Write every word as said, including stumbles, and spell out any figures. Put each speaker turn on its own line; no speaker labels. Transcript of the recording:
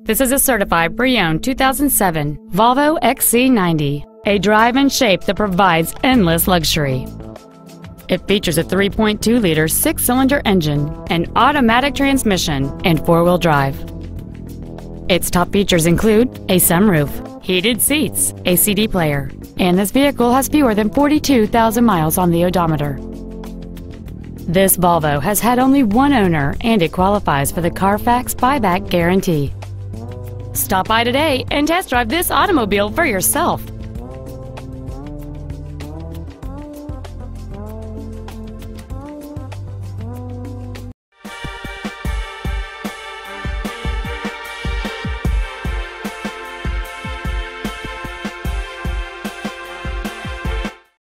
This is a certified pre-owned two thousand seven Volvo X C ninety, a drive and shape that provides endless luxury. It features a three point two liter six-cylinder engine, an automatic transmission, and four-wheel drive. Its top features include a sunroof, heated seats, a C D player, and this vehicle has fewer than forty-two thousand miles on the odometer. This Volvo has had only one owner and it qualifies for the Carfax buyback guarantee. Stop by today and test drive this automobile for yourself.